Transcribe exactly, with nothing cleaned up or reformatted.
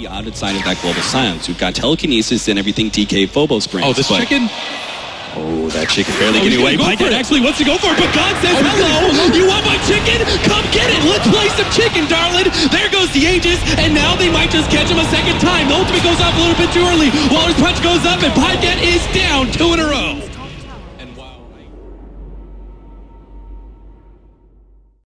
the other side of that global silence. We've got telekinesis and everything D K Phobos brings. Oh, this but... chicken? Oh, that chicken barely oh, getting away. Pajkatt actually wants to go for it, but God says, oh, hello, you want my chicken? Come get it. Let's play some chicken, darling. There goes the Aegis, and now they might just catch him a second time. The ultimate goes off a little bit too early. Waller's punch goes up, and Pajkatt is down two in a row.